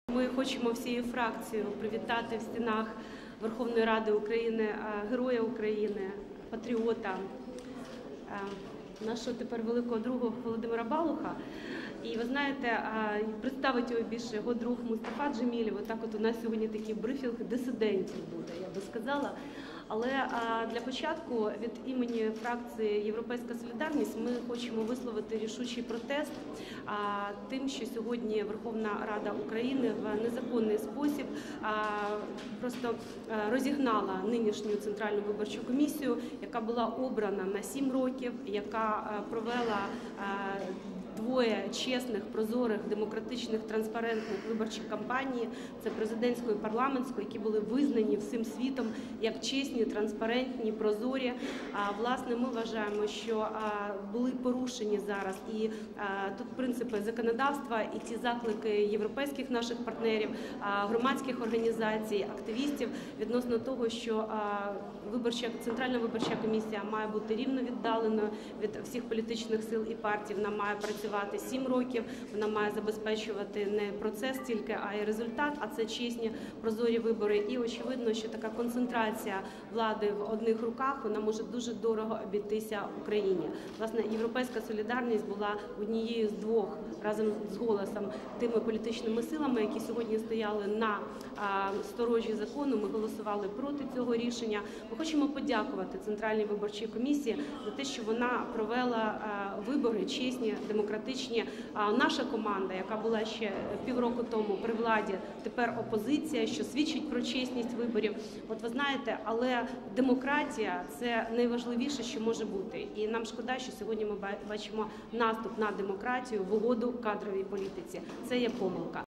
Ми хочемо всією фракцією привітати в стінах Верховної Ради України Героя України, патріота, нашого тепер великого друга Володимира Балуха. І ви знаєте, представить його більше його друг Мустафа Джемілєв. Отак от у нас сьогодні такий брифінг дисидентів буде, я би сказала. Але для початку від імені фракції «Європейська солідарність» ми хочемо висловити рішучий протест тим, що сьогодні Верховна Рада України в незаконний спосіб просто розігнала нинішню Центральну виборчу комісію, яка була обрана на 7 років, яка провела двоє чесних, прозорих, демократичних, транспарентних виборчих кампаній, це президентської і парламентської, які були визнані всім світом як чесні, транспарентні, прозорі. Власне, ми вважаємо, що були порушені зараз і тут принципи законодавства, і ті заклики європейських наших партнерів, громадських організацій, активістів відносно того, що Центральна виборча комісія має бути рівно віддаленою від всіх політичних сил і партій, вона має працювати 7 років, вона має забезпечувати не процес тільки, а й результат, а це чесні, прозорі вибори. І очевидно, що така концентрація влади в одних руках, вона може дуже дорого обійтися Україні. Власне, Європейська солідарність була однією з двох, разом з «Голосом», тими політичними силами, які сьогодні стояли на сторожі закону. Ми голосували проти цього рішення. Ми хочемо подякувати Центральній виборчій комісії за те, що вона провела вибори чесні, демократичні. Наша команда, яка була ще півроку тому при владі, тепер опозиція, що свідчить про чесність виборів. От ви знаєте, але демократія – це найважливіше, що може бути. І нам шкода, що сьогодні ми бачимо наступ на демократію в угоду кадровій політиці. Це є помилка.